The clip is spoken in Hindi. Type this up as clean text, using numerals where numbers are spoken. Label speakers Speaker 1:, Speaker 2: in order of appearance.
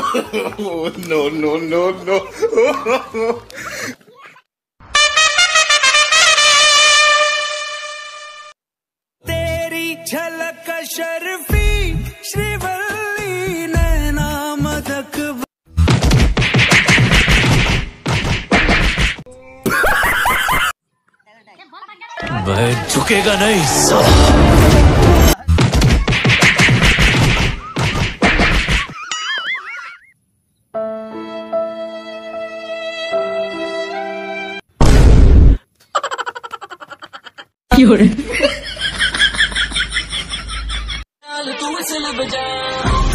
Speaker 1: No, no, no, no.
Speaker 2: तेरी झलक शर्फी श्रीवल्ली नैना मदक
Speaker 3: वह झुकेगा नहीं साला।
Speaker 4: तू चल बजा